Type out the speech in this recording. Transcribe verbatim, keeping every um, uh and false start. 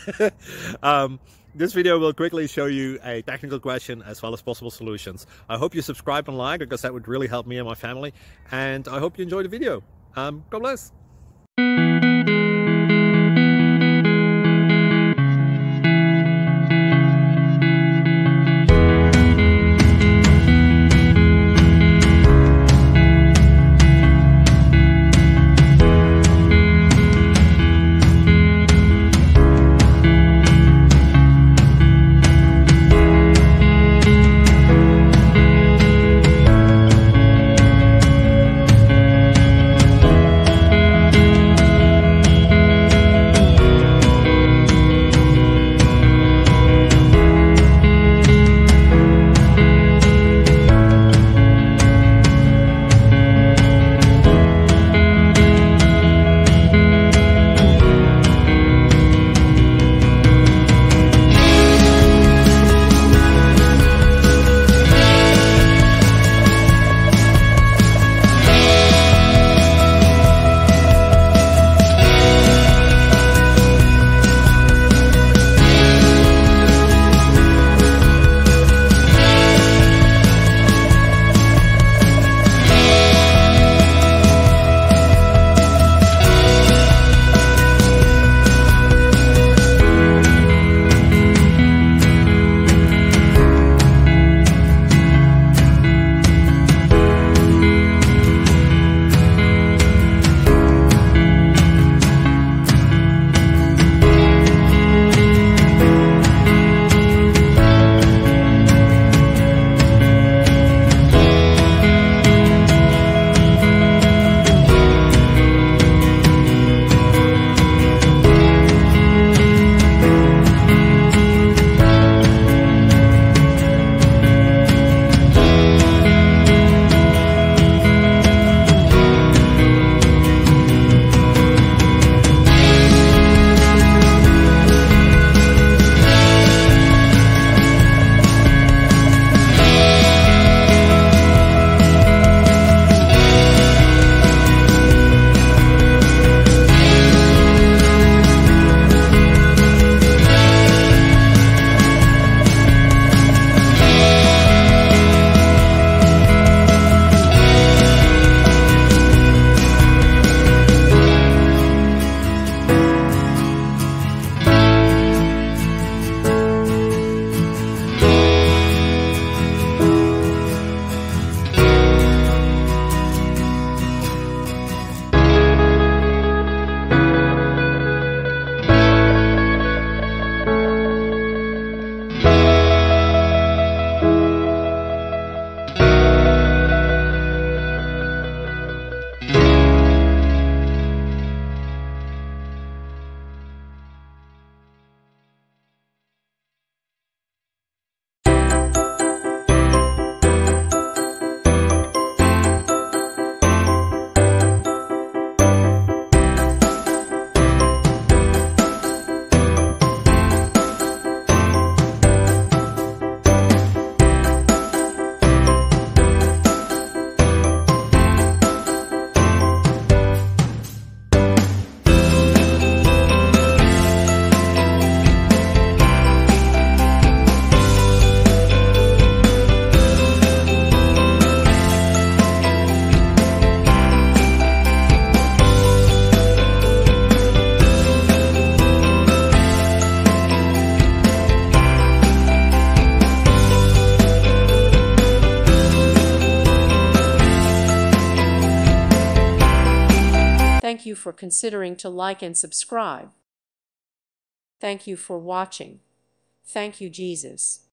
um, this video will quickly show you a technical question as well as possible solutions. I hope you subscribe and like, because that would really help me and my family. And I hope you enjoy the video. Um, God bless. Thank you for considering to like and subscribe. Thank you for watching. Thank you, Jesus.